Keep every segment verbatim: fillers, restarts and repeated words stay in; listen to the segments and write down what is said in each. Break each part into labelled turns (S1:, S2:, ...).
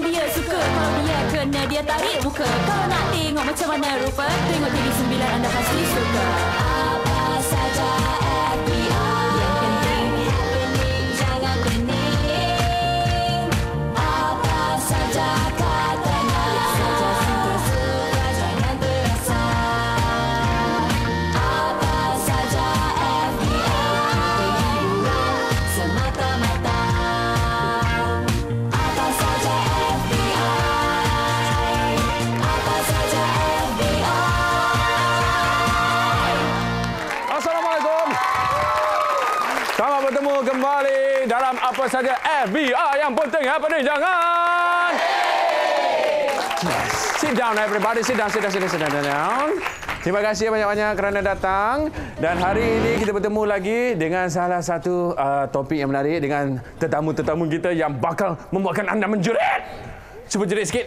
S1: dia suka, kalau dia kena dia tarik muka. Kalau nak tengok macam mana rupa, tengok T V sembilan anda pasti suka. Apa saja F B I, yang penting happening, jangan pening. Apa saja katanya, saja suka-suka, jangan terasa. Apa saja F B I, penghiburan semata-mata. Apa saja F B I, apa saja F B I.
S2: Assalamualaikum. Selamat bertemu kembali dalam Apa Saja F B I, yang penting happening, jangan. Sit down everybody, sit down, sit down, sit down, sit down, sit down. Terima kasih banyak-banyak kerana datang. Dan hari ini kita bertemu lagi dengan salah satu uh, topik yang menarik dengan tetamu-tetamu kita yang bakal membuatkan anda menjerit. Cuba jerit sikit.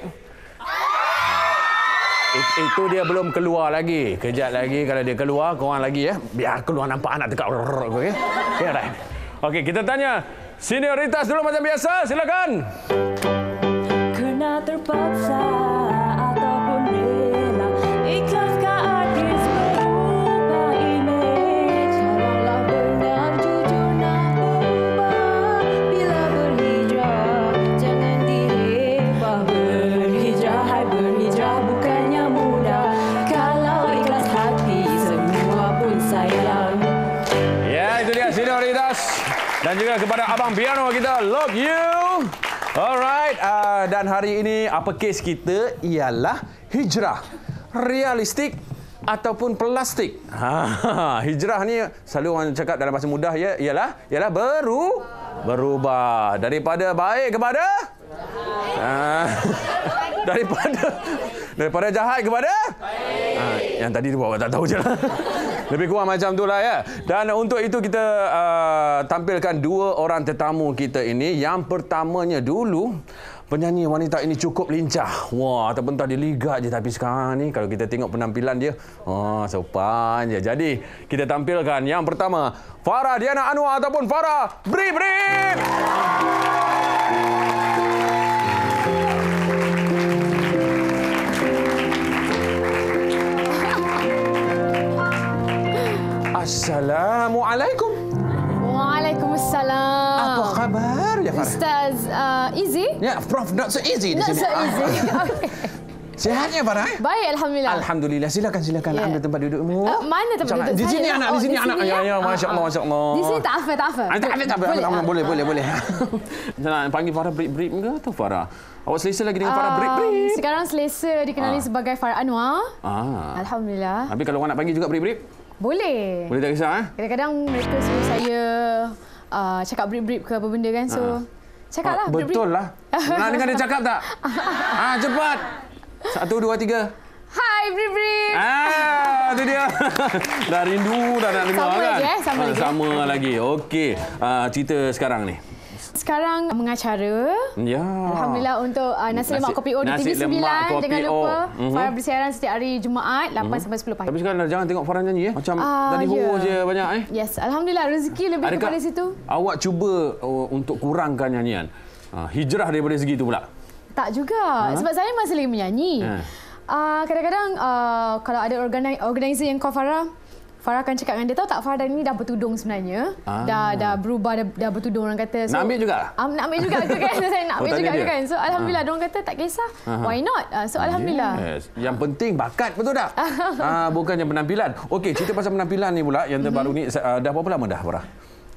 S2: It- Itu dia belum keluar lagi. Kejap lagi kalau dia keluar, korang lagi ya. Biar keluar nampak anak dekat. Okey. Okey, right. Okey, kita tanya senioritas dulu macam biasa. Silakan.
S1: Kena terpaksa ataupun rela, ikhlaskah artis berubah imej? Kalaulah benar jujur nak berubah, bila berhijrah jangan direpah. Berhijrah hai berhijrah bukannya mudah, kalau ikhlas hati semua pun sayang.
S2: Ya, itu dia senioritas. Dan juga kepada Abang Piano kita, love you. Alright, uh, dan hari ini apa kes kita ialah hijrah. Realistik ataupun plastik. Ha, hijrah ni selalu orang cakap dalam bahasa mudah ya, ialah ialah beru berubah daripada baik kepada uh, daripada daripada jahat kepada baik. Uh, yang tadi tu buat tak tahu je lah. Lebih kurang macam itulah ya. Dan untuk itu kita uh, tampilkan dua orang tetamu kita ini. Yang pertamanya dulu, penyanyi wanita ini cukup lincah. Wah, terbentang di liga je. Tapi sekarang ni kalau kita tengok penampilan dia, oh, sopan je. Jadi kita tampilkan yang pertama, Farah Diana Anwar ataupun Farah Brip Brip. Assalamualaikum.
S3: Waalaikumsalam.
S2: Apa khabar ya Farah?
S3: Ustaz uh, Easy?
S2: Ya, Prof not so easy di
S3: Not
S2: sini.
S3: so easy. Okay.
S2: Sihatnya Farah? Eh?
S3: Baik, Alhamdulillah.
S2: Alhamdulillah. Silakan silakan
S3: Ya.
S2: ambil tempat dudukmu.
S3: Uh, mana tempat
S2: Insya-Allah.
S3: duduk
S2: Di
S3: saya?
S2: sini anak,
S3: Oh,
S2: di sini
S3: di
S2: anak.
S3: sini,
S2: Ya
S3: ya?
S2: ya, masya-Allah,
S3: Ah,
S2: masya-Allah.
S3: Di sini tak apa, tak apa.
S2: Ah, tak apa, tak apa.
S3: Boleh,
S2: Boleh,
S3: ah.
S2: boleh, boleh, boleh. Nak panggil Farah Brip Brip ke atau Farah? Awak selesa lagi dengan Farah Brip
S3: Um,
S2: Brip?
S3: Sekarang selesa dikenali
S2: Ah.
S3: sebagai Farah Anwar.
S2: Ah.
S3: Alhamdulillah.
S2: Habis kalau orang nak panggil juga Brip Brip?
S3: Boleh.
S2: Boleh tak kisah eh?
S3: Kadang-kadang mereka suruh saya uh, cakap brip-brip ke apa benda kan. So, cakaplah
S2: Ah,
S3: brip-brip.
S2: betul lah. Nak dengar dia cakap tak? Ah, cepat. Satu, dua, tiga.
S3: Hai, brip-brip.
S2: Ah, itu dia. Dah rindu dah nak dengar
S3: Sama
S2: kan?
S3: lagi, eh? Sama
S2: Ah,
S3: lagi.
S2: Sama lagi. Okey. Ah, cerita sekarang ni.
S3: Sekarang mengacara.
S2: Ya.
S3: Alhamdulillah untuk uh, Nasi Lemak
S2: Nasi-
S3: Kopi O di
S2: nasi
S3: T V sembilan.
S2: lemak kopi
S3: Jangan lupa
S2: O. Mhm.
S3: Farah bersiaran setiap hari Jumaat lapan sampai sepuluh pagi.
S2: Tapi sekarang dah jangan tengok Farah nyanyi eh. Macam
S3: Ah,
S2: tadi
S3: ya.
S2: ho je banyak eh.
S3: Yes, Alhamdulillah rezeki lebih
S2: Adakah
S3: kepada situ.
S2: awak cuba uh, untuk kurangkan nyanyian? Uh, hijrah daripada segi tu pula.
S3: Tak juga. Sebab saya masih lagi menyanyi.
S2: Ha.
S3: Uh, kadang-kadang uh, kalau ada organi- organizer yang call Farah, Farah akan cakap dengan dia, tahu tak Farah ni dah bertudung sebenarnya.
S2: Ah.
S3: Dah dah berubah, dah, dah bertudung orang kata.
S2: Nak ambil juga?
S3: Um, nak ambil juga ke kan? Saya nak
S2: Oh,
S3: ambil
S2: tanya
S3: juga
S2: dia?
S3: ke kan? So Alhamdulillah, orang kata tak kisah.
S2: Aha.
S3: Why not? Uh, so Alhamdulillah.
S2: Yes. Yang penting bakat, betul tak? uh, bukannya penampilan. Okey, cerita pasal penampilan ni pula yang terbaru ni uh, dah berapa lama dah Farah?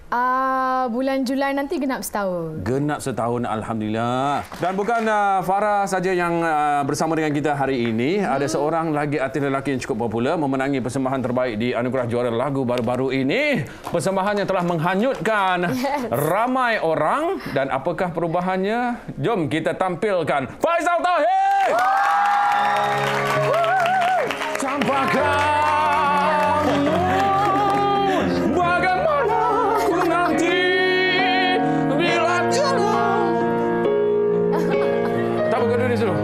S3: Uh, bulan Julai nanti genap setahun.
S2: Genap setahun, Alhamdulillah. Dan bukan uh, Farah saja yang uh, bersama dengan kita hari ini. Hmm. Ada seorang lagi artis lelaki yang cukup popular memenangi persembahan terbaik di Anugerah Juara Lagu baru-baru ini. Persembahannya telah menghanyutkan
S3: Yes.
S2: ramai orang. Dan apakah perubahannya? Jom kita tampilkan Faizal Tahir! Campakkan bagaimana ku nanti bila jenuh. Tak apa, duduk di situ.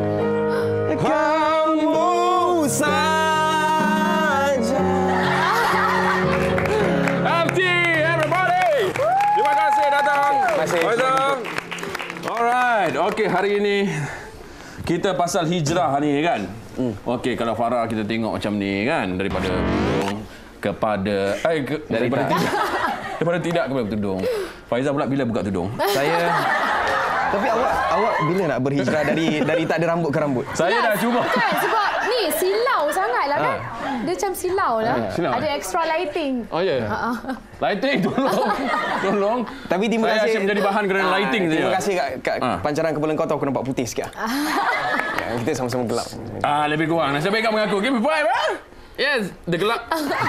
S2: Kamu saja. F T, everybody. Terima kasih datang.
S4: Terima kasih.
S2: Faizal. Alright, okey, hari ini kita pasal hijrah ni kan. Hmm. Okey, kalau Farah kita tengok macam ni kan, daripada tudung kepada eh ke, daripada tidak daripada tidak kepada tudung. Faizal pula bila buka tudung?
S4: Saya Tapi awak awak bila nak berhijrah dari dari tak ada rambut ke rambut?
S2: Saya dah cuba.
S3: Kan, sebab ni silau sangatlah kan. Dia macam silau lah.
S2: Silau,
S3: ada
S2: eh?
S3: extra lighting.
S2: Oh ya. Yeah. Uh-uh. Lighting tolong. Tolong.
S4: Tapi terima
S2: saya
S4: kasih
S2: asyik menjadi bahan kerana
S4: ah,
S2: lighting saja.
S4: Terima kasih kat, kat
S2: ah.
S4: pancaran kepala kau tahu aku nampak putih sikit. Ya, kita sama-sama gelap.
S2: Ah, lebih kurang. Nasib baik kau mengaku. Give me five, eh? Yes, dia gelap.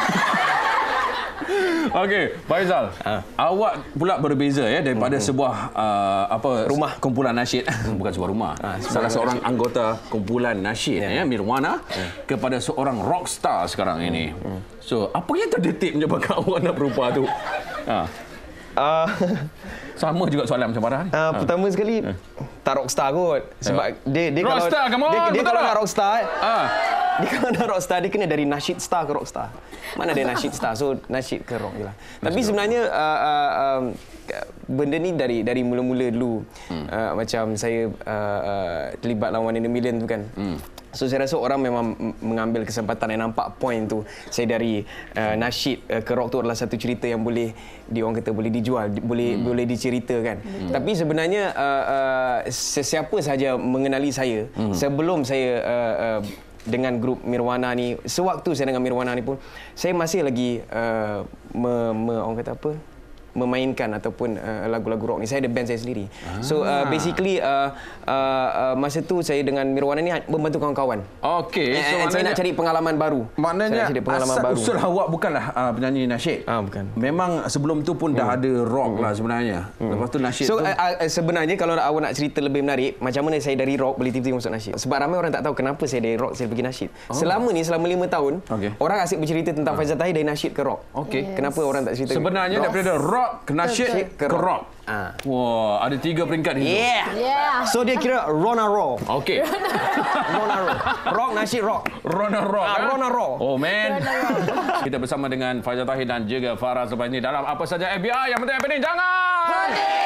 S2: Okey, Faizal. Ha. Awak pula berbeza ya daripada hmm. sebuah uh, apa
S4: rumah
S2: kumpulan nasyid, bukan sebuah rumah. Ha, salah seorang nasyid. Anggota kumpulan nasyid ya, ya Mirwana ya. kepada seorang rockstar sekarang hmm. ini. Hmm. So, apa yang terdetik menyebabkan awak nak berubah tu? Ha. Uh, Sama juga soalan macam Farah ni.
S4: Uh, ha. Pertama sekali ha. tak rockstar kot. Sebab ya. dia dia
S2: rockstar,
S4: kalau dia, dia kalau nak rockstar
S2: ha.
S4: Dia kalau nak rockstar, dia kena dari nasyid star ke rockstar. Mana ada nasyid star, so nasyid ke rock je lah. Tapi sebenarnya uh, uh, um, benda ni dari dari mula-mula dulu. Hmm. Uh, macam saya uh, uh, terlibat lawan in a million tu kan. Hmm. So saya rasa orang memang mengambil kesempatan yang nampak point tu. Saya dari uh, nasyid uh, ke rock tu adalah satu cerita yang boleh di orang kata boleh dijual, di, boleh hmm. boleh diceritakan. Hmm. Tapi sebenarnya uh, uh, sesiapa sahaja mengenali saya hmm. sebelum saya uh, uh, dengan grup Mirwana ni, sewaktu saya dengan Mirwana ni pun saya masih lagi uh, me, me, orang kata apa memainkan ataupun uh, lagu-lagu rock ni. Saya ada band saya sendiri. Ah. So uh, basically uh, uh, uh, masa tu saya dengan Mirwana ni membantu kawan-kawan.
S2: Okey, so
S4: and, and saya nak cari pengalaman baru.
S2: Maknanya pengalaman asal baru. Usul awak bukanlah uh, penyanyi nasyid.
S4: Ah, bukan.
S2: Memang sebelum tu pun hmm. dah ada rock hmm. lah sebenarnya. Hmm. Lepas tu nasyid
S4: so,
S2: tu. So
S4: uh, uh, sebenarnya kalau awak nak cerita lebih menarik, macam mana saya dari rock boleh tiba-tiba masuk nasyid? Sebab ramai orang tak tahu kenapa saya dari rock saya pergi nasyid. Oh. Selama ni selama lima tahun, okay. orang asyik bercerita tentang Faizal Tahir dari nasyid ke rock. Okey. Yes. Kenapa orang tak cerita?
S2: Sebenarnya rock. Daripada rock ke nasyid ke rock. rock. Ah. Wah, ada tiga peringkat di situ.
S4: Yeah. yeah. So dia kira Rona Roll.
S2: Okey.
S4: Rona Roll. Rock nasyid rock.
S2: Rona Rock.
S4: Ah, Rona Roll.
S2: Oh man. Kita bersama dengan Faizal Tahir dan juga Farah selepas ini dalam Apa Saja F B I. Yang penting happening jangan. Yeah.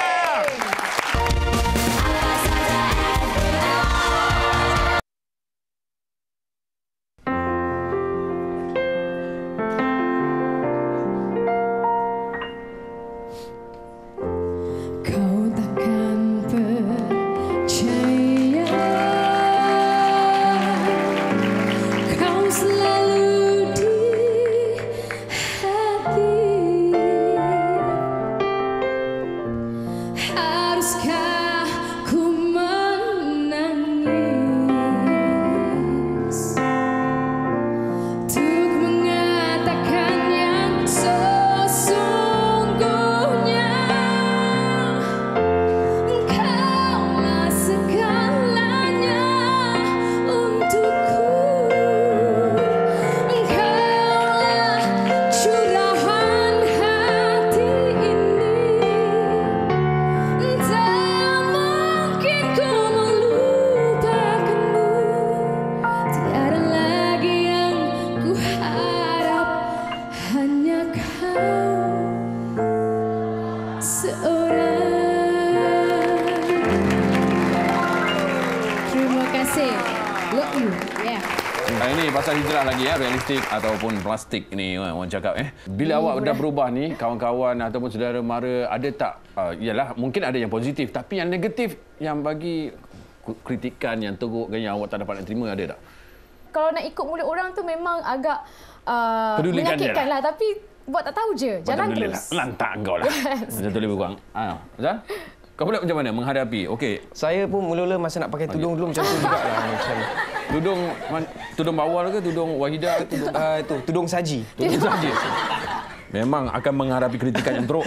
S2: Ini pasal hijrah lagi ya, realistik ataupun plastik ni orang cakap eh. Bila hmm, awak dah berubah ni, kawan-kawan ataupun saudara mara ada tak uh, yalah mungkin ada yang positif tapi yang negatif yang bagi kritikan yang teruk yang awak tak dapat nak terima ada tak?
S3: Kalau nak ikut mulut orang tu memang agak uh, menyakitkan lah tapi buat tak tahu je, jalan terus.
S2: Lantak kau lah. Yes. Macam tu lebih kurang. Ah, Azal? Kau pula macam mana menghadapi? Okey.
S4: Saya pun mula-mula masa nak pakai tudung dulu macam tu juga lah. Macam
S2: tudung tudung bawal ke tudung wahidah ke tudung
S4: uh, tu tudung saji.
S2: Tudung saji. Memang akan menghadapi kritikan yang teruk.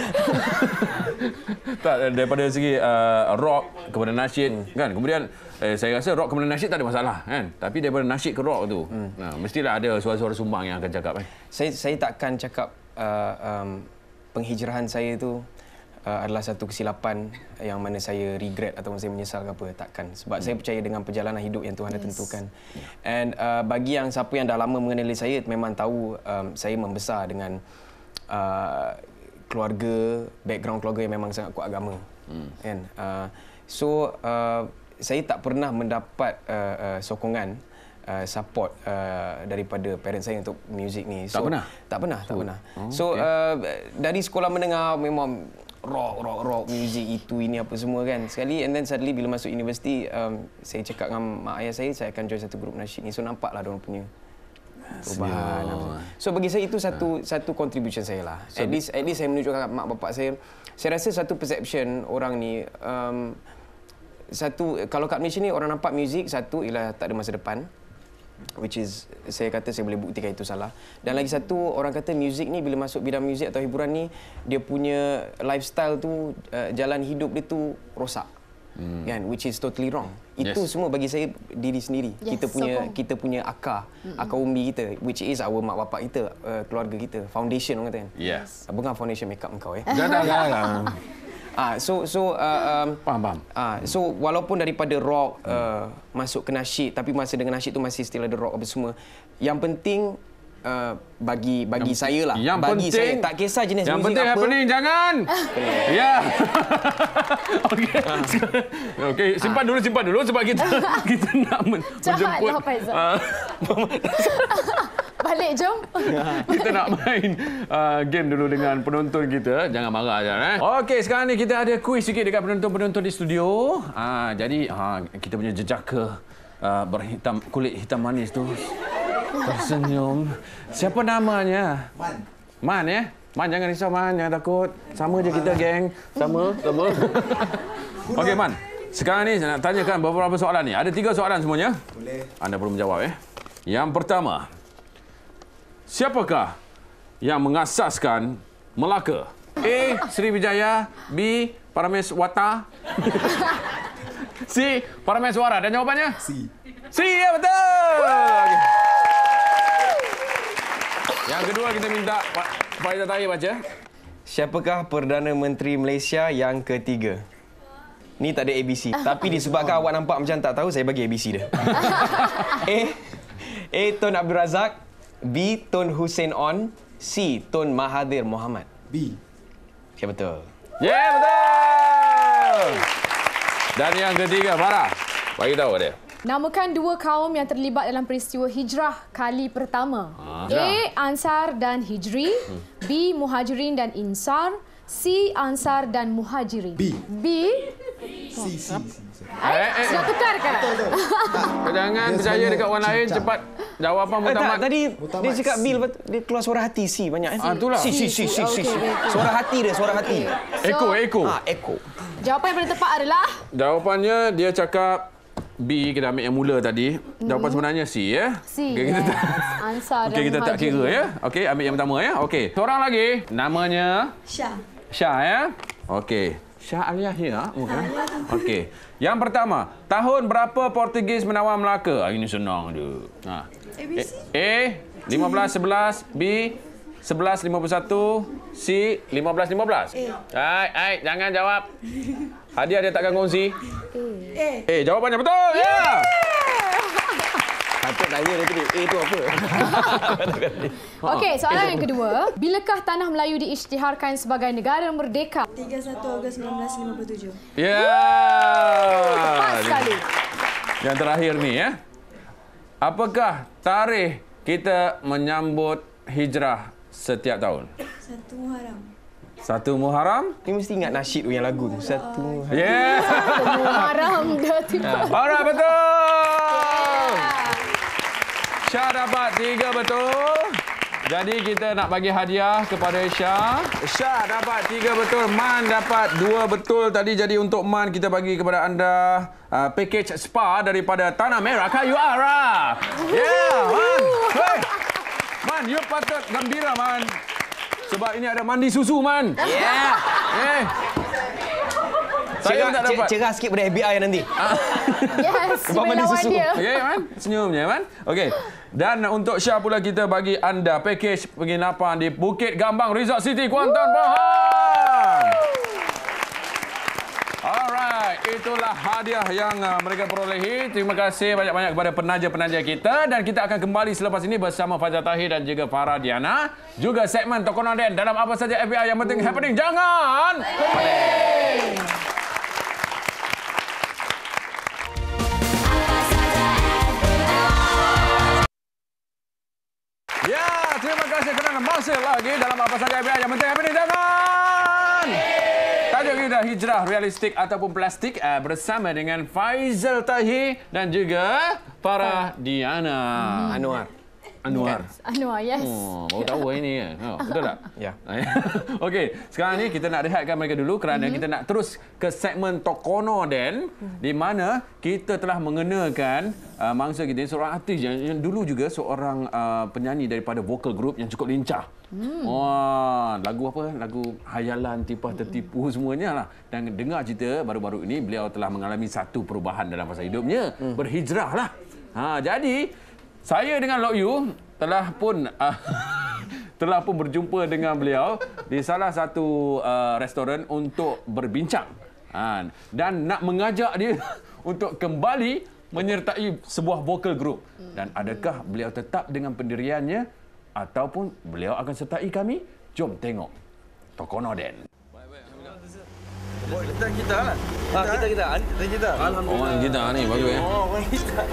S2: Tak daripada segi uh, rock kepada nasyid hmm. kan. Kemudian eh, saya rasa rock kepada nasyid tak ada masalah kan. Tapi daripada nasyid ke rock tu hmm. nah, mestilah ada suara-suara sumbang yang akan cakap kan.
S4: Saya saya takkan cakap uh, um, penghijrahan saya tu Uh, adalah satu kesilapan yang mana saya regret atau saya menyesal ke apa, takkan. Sebab hmm. saya percaya dengan perjalanan hidup yang Tuhan yes. dah tentukan. Yeah. And uh, bagi yang siapa yang dah lama mengenali saya memang tahu um, saya membesar dengan uh, keluarga, background keluarga yang memang sangat kuat agama. Hmm. Kan? Uh, so uh, saya tak pernah mendapat uh, uh, sokongan uh, support uh, daripada parents saya untuk muzik ni. So,
S2: tak pernah?
S4: Tak pernah, tak
S2: oh.
S4: pernah.
S2: Oh,
S4: so
S2: okay.
S4: uh, dari sekolah menengah memang rock, rock, rock, muzik itu, ini apa semua kan. Sekali and then suddenly bila masuk universiti, um, saya cakap dengan mak ayah saya, saya akan join satu grup nasyid ni. So nampaklah diorang punya perubahan. So bagi saya itu satu ha. satu contribution saya lah. So, at least at least saya menunjukkan mak bapak saya. Saya rasa satu perception orang ni, um, satu kalau kat Malaysia ni orang nampak muzik, satu ialah tak ada masa depan. Which is, saya kata saya boleh buktikan itu salah. Dan lagi satu, orang kata muzik ni bila masuk bidang muzik atau hiburan ni, dia punya lifestyle tu, uh, jalan hidup dia tu rosak. Hmm. Kan, which is totally wrong. Itu yes. semua bagi saya diri sendiri. Yes, kita punya so kita punya akar, mm-hmm. akar umbi kita, which is our mak bapak kita, uh, keluarga kita, foundation orang kata kan.
S2: Yes.
S4: Bukan foundation makeup engkau eh.
S2: Jangan jangan.
S4: Ah, so so uh, um,
S2: faham faham.
S4: Ah, so walaupun daripada rock uh, masuk ke nasyid, tapi masa dengan nasyid tu masih still ada rock apa semua. Yang penting uh, bagi bagi yang, saya lah.
S2: Yang
S4: bagi
S2: penting,
S4: saya tak kisah jenis
S2: yang
S4: muzik apa.
S2: Yang penting happening jangan. Ya. Okey. Okey, simpan dulu simpan dulu sebab kita kita nak men, menjemput. Uh,
S3: Balik jom.
S2: Kita nak main uh, game dulu dengan penonton kita. Jangan marah jangan eh. Okey, sekarang ni kita ada kuis sikit dekat penonton-penonton di studio. Uh, jadi uh, kita punya jejaka uh, berhitam kulit hitam manis tu tersenyum. Siapa namanya? Man. Man ya? Man jangan risau Man, jangan takut. Sama je kita geng. Sama, sama. Okey Man. Sekarang ni saya nak tanyakan beberapa soalan ni. Ada tiga soalan semuanya.
S5: Boleh.
S2: Anda perlu menjawab eh. Yang pertama, siapakah yang mengasaskan Melaka? A. Sriwijaya, B. Parameswara, C. Parameswara. Dan jawapannya?
S5: C.
S2: C, ya betul. Okay. Yang kedua kita minta Pak Faizal Tahir baca.
S4: Siapakah Perdana Menteri Malaysia yang ketiga? Ni tak ada A B C. Tapi disebabkan awak nampak macam tak tahu, saya bagi A B C dia. A. A. Tun Abdul Razak, B. Tun Hussein On, C. Tun Mahathir Mohamad.
S5: B.
S4: Ya, betul.
S2: Ya, yeah, betul. Dan yang ketiga, Farah. Bagi tahu dia.
S3: Namakan dua kaum yang terlibat dalam peristiwa hijrah kali pertama.
S2: Ah,
S3: A. Ansar dan Hijri. Hmm. B. Muhajirin dan Insar. C. Ansar dan Muhajirin.
S5: B.
S3: B.
S5: C, C, C.
S3: Ay, eh, eh. Sudah tukar kan?
S2: Jangan percaya dekat orang lain. Cepat jawapan
S4: Eh,
S2: mutamat.
S4: tak, tadi
S5: Mutamat
S4: dia cakap
S5: C.
S4: B, dia keluar suara hati C banyak.
S2: Ah, itulah.
S4: C, C, C, C, C.
S3: Okay, okay.
S4: Suara hati dia, suara hati.
S2: Eko, Eko.
S4: Ah, echo.
S3: Jawapan yang paling tepat adalah
S2: Jawapannya dia cakap B, kita ambil yang mula tadi. Jawapan
S3: Hmm.
S2: sebenarnya C ya.
S3: C.
S2: Okay, kita
S3: Yes.
S2: tak,
S3: Ansar
S2: okay,
S3: dan
S2: kita tak kira ya. Okey, ambil yang pertama ya. Okey. Seorang lagi namanya
S1: Syah.
S2: Syah ya. Okey. Syah Al-Yahya bukan? Okey. Yang pertama, tahun berapa Portugis menawar Melaka? Ah, ini senang je. Ha.
S1: A B C.
S2: A lima belas sebelas, B sebelas lima puluh satu, C lima belas lima belas. Hai, hai, jangan jawab. Hadiah dia takkan kongsi.
S1: A.
S2: Eh, jawapannya betul. Ya. Yeah!
S4: Patut tanya dia tadi, A tu apa?
S3: Okey, soalan yang kedua. Bilakah Tanah Melayu diisytiharkan sebagai negara merdeka?
S1: tiga puluh satu Ogos seribu sembilan ratus lima puluh tujuh.
S2: Ya.
S3: Tepat sekali.
S2: Yang terakhir ni ya. Apakah tarikh kita menyambut hijrah setiap tahun?
S1: Satu Muharram.
S2: Satu Muharram?
S4: Ni mesti ingat nasyid yang lagu tu. Satu.
S2: Ya. Yeah.
S3: Haram dah tiba.
S2: Alright, betul. Syah dapat tiga betul. Jadi kita nak bagi hadiah kepada Syah. Syah dapat tiga betul. Man dapat dua betul tadi. Jadi untuk Man kita bagi kepada anda uh, package spa daripada Tanah Merah Kayu Araf. Yeah, Man. Hey. Man, you patut gembira, Man. Sebab ini ada mandi susu, Man.
S4: Yeah.
S2: Eh. Saya
S4: Cerah,
S2: tak dapat.
S4: cerah sikit pada F B I nanti.
S3: Yes,
S4: Sebab mandi
S3: lawan
S4: susu.
S3: dia.
S2: Okey, Man. Senyumnya, Man. Okey. Dan untuk Syah pula kita bagi anda package penginapan di Bukit Gambang Resort City, Kuantan, Pahang. Alright, itulah hadiah yang uh, mereka perolehi. Terima kasih banyak-banyak kepada penaja-penaja kita. Dan kita akan kembali selepas ini bersama Faizal Tahir dan juga Farah Diana. Juga segmen Tokoh Nonden dalam apa saja F B I yang penting happening. Jangan! masih lagi dalam apa saja F B I yang penting apa ni jangan. Tajuk kita hijrah realistik ataupun plastik uh, bersama dengan Faizal Tahir dan juga Farah Diana.
S4: Hmm. Anwar.
S2: Anwar.
S3: Anwar, yes.
S2: Oh, baru tahu ini kan. Oh, betul tak?
S4: Ya.
S2: Okey, sekarang ni kita nak rehatkan mereka dulu kerana mm-hmm. kita nak terus ke segmen Tokono Den mm. di mana kita telah mengenakan uh, mangsa kita seorang artis yang, yang dulu juga seorang uh, penyanyi daripada vocal group yang cukup lincah. Mm. Wah, lagu apa? Lagu Hayalan, Tipah Tertipu semuanya lah. Dan dengar cerita baru-baru ini beliau telah mengalami satu perubahan dalam masa hidupnya, mm. berhijrah lah. Ha, jadi saya dengan Lok Yu telah pun uh, telah pun berjumpa dengan beliau di salah satu uh, restoran untuk berbincang uh, dan nak mengajak dia untuk kembali menyertai sebuah vocal group. Dan adakah beliau tetap dengan pendiriannya ataupun beliau akan sertai kami? Jom tengok Tokono Den.
S5: Oh, kita kita lah. Ha, kita kita. Kita kita. Alhamdulillah.
S2: Orang kita ni bagus ya.
S5: Oh, orang kita.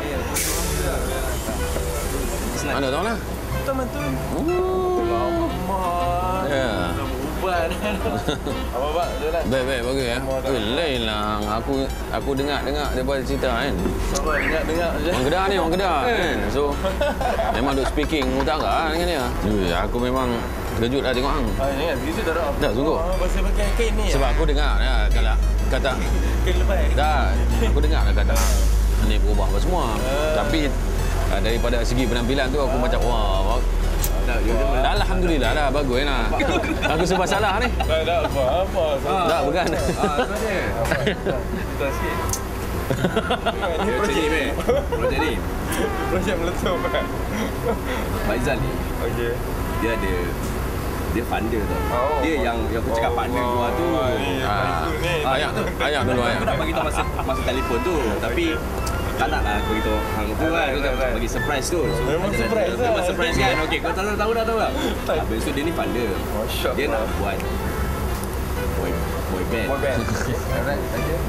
S2: Mana tahu lah.
S5: Betul betul.
S2: Oh.
S5: Lama.
S2: Ya.
S5: Berubah. Apa pak? Jalan.
S2: Baik baik bagus ya. Eh, lain lah. Aku aku dengar dengar daripada cerita kan.
S5: Sabar dengar dengar je.
S2: Orang Kedah ni orang Kedah kan. So memang duk speaking utara dengan dia. Ya, aku memang terkejut lah tengok hang.
S5: Ah, ni kan begitu dah dah.
S2: Dah sungguh.
S5: Oh, pasal pakai kain ni.
S2: Sebab aku dengar ya, kalau kata
S5: kain lebai.
S2: dah aku dengar lah kata ni berubah apa semua. Tapi uh, daripada segi penampilan tu aku macam wah. Dah, dah alhamdulillah dah bagus lah. Aku sebab salah ni.
S5: Tak ada apa-apa.
S2: Tak bukan.
S5: Ah, sebenarnya. Tak sikit. Ini projek ni. Projek ni. Projek meletup kan.
S6: Faizal ni,
S5: Okey.
S6: dia ada dia funder tau.
S5: Oh,
S6: dia yang yang aku cakap partner
S5: oh,
S6: gua tu.
S2: Ah, ayat tu, ayat dulu ayat.
S6: Aku nak bagi tahu masa masa telefon tu, tapi tak nak lah aku bagi tahu hang tu kan. Aku nak bagi surprise tu. So,
S5: Memang
S6: dia-
S5: surprise
S6: dia- Memang
S5: lah.
S6: surprise kan. Okey, kau tahu tahu dah tahu tak? Habis tu dia ni funder.
S5: Oh, shock
S6: Dia nak
S5: lah.
S6: buat boy boy band.
S5: Boy band. Alright, okey.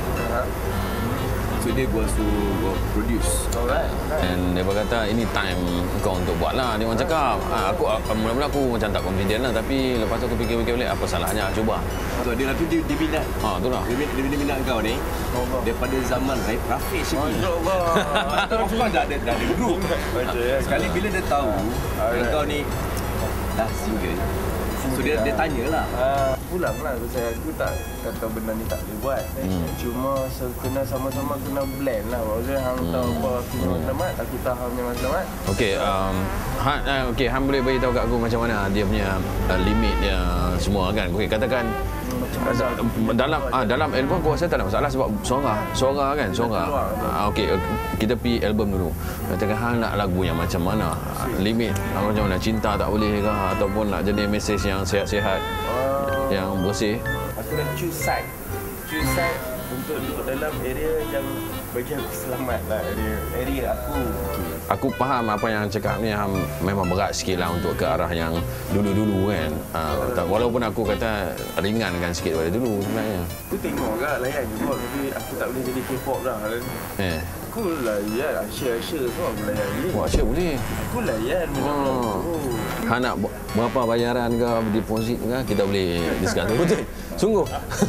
S6: So dia gua suruh gua produce.
S5: Alright.
S2: Dan dia berkata ini time kau untuk buat lah. Dia orang cakap ah, aku ah, mula-mula aku macam tak confident lah. Tapi lepas tu aku fikir-fikir balik apa salahnya cuba.
S6: So dia nanti dia, dia minat.
S2: Ha tu lah.
S6: Dia, dia, dia minat kau ni daripada zaman Raif Rafiq Syekh.
S5: Masya-Allah.
S6: Of course dah ada dah ada group.
S5: Okey.
S6: Sekali bila dia tahu kau ni dah single. So dia dia tanyalah.
S5: Ah, pulang lah saya aku tak kata benda ni tak boleh buat.
S2: Hmm.
S5: Cuma se- kena sama-sama kena blend lah. Maksudnya hang tahu apa aku punya matlamat, aku tahu hang punya matlamat.
S2: Okey, um, Han, uh, okey, Han boleh bagi tahu kat aku macam mana dia punya uh, limit dia semua kan. Okey, katakan
S5: Macam mana aku
S2: dalam ah dalam album aku rasa tak ada masalah sebab suara suara kan suara. Ah, okey, kita pi album dulu. Katakan Han nak lagu yang macam mana? Ah, limit ah, macam mana? Cinta tak boleh ke ataupun nak jadi mesej yang sihat-sihat,
S5: Ah,
S2: yang bersih?
S5: aku nak choose side. Choose side untuk duduk dalam area yang bagi aku selamat lah. Area, area aku.
S2: Aku faham apa yang cakap ni Han memang berat sikit lah untuk ke arah yang dulu-dulu kan. Uh, walaupun aku kata ringankan sikit daripada dulu sebenarnya.
S5: Aku tengok kan layan je buat tapi aku tak boleh jadi K-pop dah.
S2: Eh,
S5: Aku layan Asia-Asia semua aku layan ni.
S2: buat asyik boleh.
S5: Aku layan benda
S2: Oh.
S5: tu.
S2: Han nak bu- berapa bayaran ke, deposit ke, kita boleh discuss. Betul. Sungguh.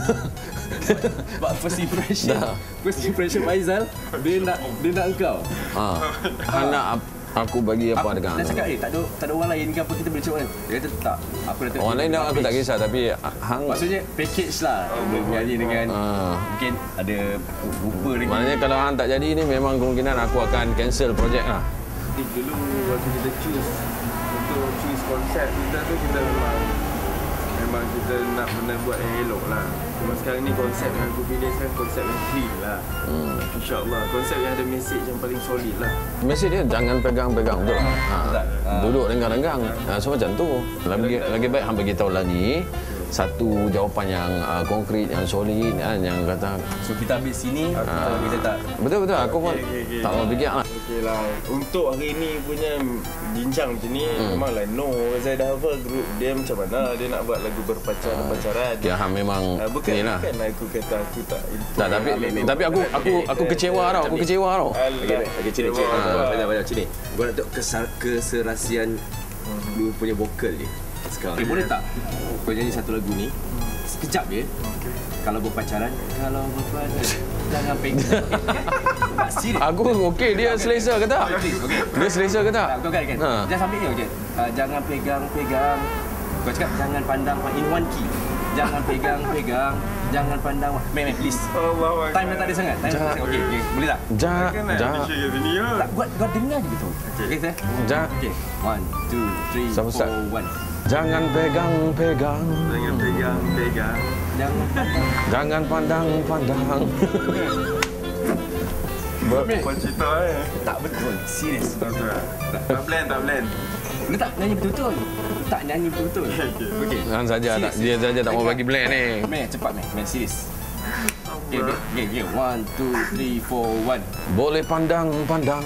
S6: Sebab first impression.
S2: Dah.
S6: First impression Faizal, dia nak dia nak engkau.
S2: Ha. Han nak ap- aku bagi apa dekat
S6: Dia
S2: Han.
S6: cakap, eh tak ada tak ada orang lain ke apa kita boleh cakap. Dia kata tak. Aku dah tengok.
S2: Orang lain dah aku tak kisah tapi hang
S6: Maksudnya package lah. Bernyanyi dengan
S2: Ah.
S6: mungkin ada rupa lagi.
S2: maknanya kalau hang tak jadi ni memang kemungkinan aku akan cancel projek lah.
S5: Jadi dulu waktu kita choose untuk choose konsep kita tu kita memang memang kita nak benda buat yang elok lah. Cuma sekarang ni konsep yang aku pilih sekarang konsep yang clean lah. Hmm. InsyaAllah konsep yang ada message yang paling solid lah.
S2: Mesej dia jangan pegang-pegang betul lah. Ha. Duduk renggang-renggang. Ha, so macam tu. Lagi lagi baik hang bagi tahu lagi satu jawapan yang uh, konkret, yang solid kan, yang kata
S6: So kita ambil sini, uh, kita tak
S2: betul-betul aku pun
S5: Okey, okey, okey.
S2: tak mau fikir lah.
S5: Okey lah. Untuk hari ni punya bincang macam ni hmm. memanglah no. Zaid Hafal group dia macam mana dia nak buat lagu berpacaran-pacaran.
S2: Ya hang memang
S5: Ah, bukan
S2: ni lah.
S5: bukan aku kata aku tak
S2: Tak, tapi tapi aku aku aku kecewa tau. Aku kecewa tau.
S6: Okey, okey, cik, cik.
S5: Ah.
S6: Banyak banyak cik ni. Gua nak tengok kesar- keserasian lu punya vokal ni. Sekarang. Okay, boleh tak kau nyanyi satu lagu ni sekejap je? Kalau berpacaran, kalau berpacaran jangan pegang. Tak serius.
S2: Aku okey, dia selesa ke tak?
S6: Okay.
S2: Dia selesa ke tak?
S6: Kau kan kan?
S2: Ha.
S6: Jangan sambil ni okey. Uh, jangan pegang-pegang. Kau cakap jangan pandang in one key. Jangan pegang-pegang. Jangan pandang. Meh, meh, please.
S5: Allah.
S6: Time dah tak ada sangat. Time dah tak ada sangat. Okey, okay. Boleh tak?
S2: Ja, ja,
S6: Tak, buat, buat dengar je betul. Okey, saya.
S2: ja.
S6: Okey. One, two, three,
S2: Sama
S6: four,
S2: start.
S6: one.
S2: Jangan pegang-pegang.
S5: Jangan pegang-pegang.
S6: Jangan pandang.
S2: Jangan pandang-pandang.
S5: Kau cerita eh.
S6: Tak betul. Serius.
S5: Tak betul. Tak blend, tak blend.
S6: Lu tak nyanyi betul-betul. Lu tak nyanyi betul-betul. Okey.
S2: Jangan saja tak, dia saja tak mau bagi black ni.
S6: Meh, cepat meh. Meh, serius. Okey, okey, okey. One, two, three, four, one.
S2: Boleh pandang-pandang.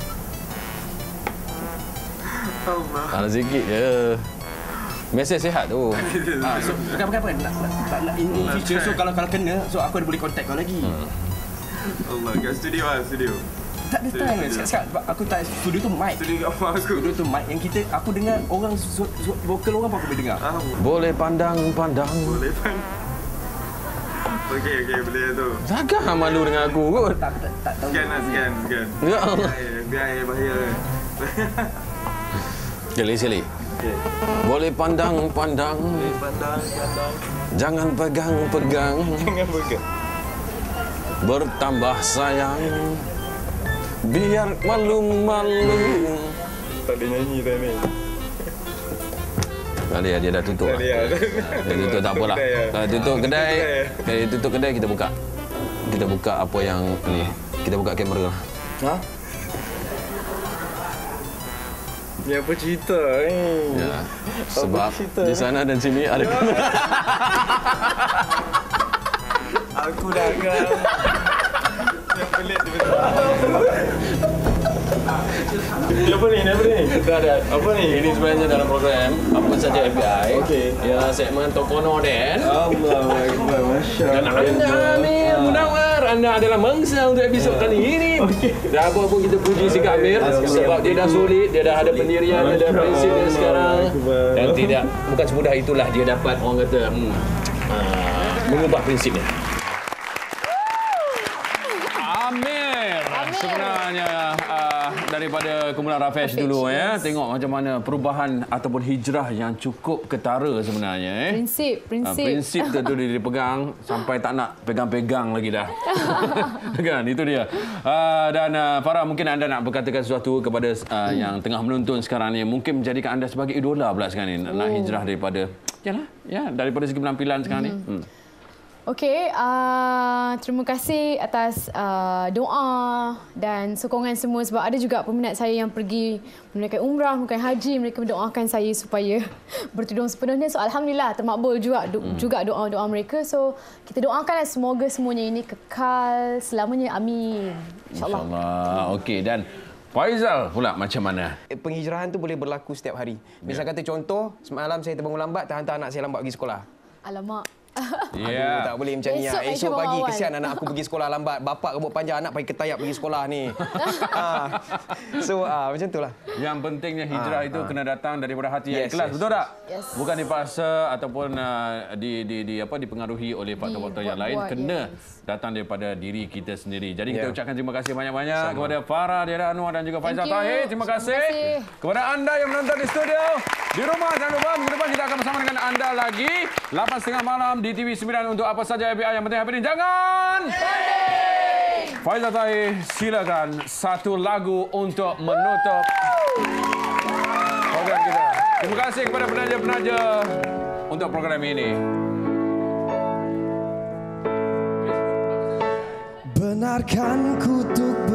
S5: Allah.
S2: Ada sikit je. Mesej sihat tu.
S6: Ah, so bukan bukan bukan nak, nak, tak nak in, in future. So kalau kalau kena, so aku ada boleh contact kau lagi. Hmm.
S5: Allah, kat studio lah, studio.
S6: Tak ada time. Sekarang aku tak studio tu mic.
S5: Studio kat rumah aku.
S6: Studio tu mic yang kita aku dengar orang su, su, vokal orang apa aku boleh dengar.
S5: Ah,
S2: Boleh pandang-pandang.
S5: boleh pan. Okey, okey, boleh tu.
S2: Takkan malu dengan aku kot.
S6: Tak tak tak tahu.
S5: Scan lah, scan, scan.
S2: Ya Allah.
S5: Biar air bahaya.
S2: Sekali sekali.
S5: Okey.
S2: Boleh pandang-pandang.
S5: Pandang, pandang.
S2: Jangan pegang-pegang.
S5: Jangan pegang.
S2: Bertambah sayang. Biar malu-malu.
S5: Tak ada nyanyi tadi ni.
S2: Tak ada, dia dah tutup.
S5: Tak ada.
S2: Dia tutup tak apalah.
S5: Kedai, ya?
S2: Kalau tutup kedai,
S5: kedai, ya?
S2: kalau tutup kedai kita buka. Kita buka apa yang ni. Kita buka kamera.
S5: Ha? Ni apa cerita ni?
S2: Ya. Sebab
S5: cerita?
S2: di sana dan sini ada
S5: Aku dah agak. Yang pelik tiba-tiba. Ni apa ni? Ni apa ni?
S2: Dah ada.
S5: Apa ni?
S2: Ini sebenarnya dalam program Apa Saja F B I.
S5: Okey.
S2: Ialah segmen Tokono Den.
S5: Allahu Akbar, Masya
S2: Dan anda Amir Munawar, anda adalah mangsa untuk episod kali ini. Dan apa pun kita puji sikap Amir sebab dia dah solid, dia dah ada pendirian, dia ada prinsip dia sekarang. Dan tidak, bukan semudah itulah dia dapat orang kata hmm, uh, mengubah prinsipnya. Amir, sebenarnya uh, daripada kumpulan Rafesh dulu ya, tengok macam mana perubahan ataupun hijrah yang cukup ketara sebenarnya eh.
S3: Prinsip, prinsip.
S2: Uh, prinsip tu dia dipegang sampai tak nak pegang-pegang lagi dah. Kan itu dia. Uh, dan uh, Farah, mungkin anda nak berkatakan sesuatu kepada uh, yang tengah menonton sekarang ni, mungkin menjadikan anda sebagai idola pula sekarang ni, oh. nak hijrah daripada yalah, ya daripada segi penampilan sekarang ni. Hmm.
S3: Okey, uh, terima kasih atas uh, doa dan sokongan semua sebab ada juga peminat saya yang pergi menunaikan umrah, menunaikan haji, mereka mendoakan saya supaya bertudung sepenuhnya. So alhamdulillah termakbul juga do, hmm. juga doa-doa mereka. So kita doakanlah semoga semuanya ini kekal selamanya. Amin. InsyaAllah.
S2: InsyaAllah. Okey, dan Faizal pula macam mana?
S4: Penghijrahan tu boleh berlaku setiap hari. Misal kata contoh, semalam saya terbangun lambat, tak hantar anak saya lambat pergi sekolah.
S3: Alamak.
S2: Ya.
S4: Aduh, tak boleh macam ni.
S3: Esok,
S4: Esok,
S3: esok
S4: pagi
S3: awal.
S4: kesian anak aku pergi sekolah lambat. Bapak rambut panjang, anak pakai ketayak pergi sekolah ni. ha. So, ah, macam itulah.
S2: Yang pentingnya hijrah
S4: Ah,
S2: itu
S4: ah.
S2: kena datang daripada hati yang
S4: Yes,
S2: ikhlas,
S4: yes.
S2: betul tak?
S3: Yes.
S2: Bukan dipaksa ataupun uh, di, di, di apa dipengaruhi oleh faktor-faktor yang lain,
S3: Dibuat-buat,
S2: kena
S3: yes.
S2: datang daripada diri kita sendiri. Jadi kita
S4: Yeah.
S2: ucapkan terima kasih banyak-banyak kepada Farah Diana Anwar dan juga Faizal
S3: Thank you.
S2: Tahir. Terima kasih.
S3: Terima kasih.
S2: Kepada anda yang menonton di studio, di rumah, jangan lupa minggu depan kita akan bersama dengan anda lagi lapan tiga puluh malam di T V sembilan untuk Apa Saja F B I. Yang penting happening. Jangan Faizal Tahir, silakan satu lagu untuk menutup program kita. Terima kasih kepada penaja-penaja untuk program ini.
S7: Benarkan kutuk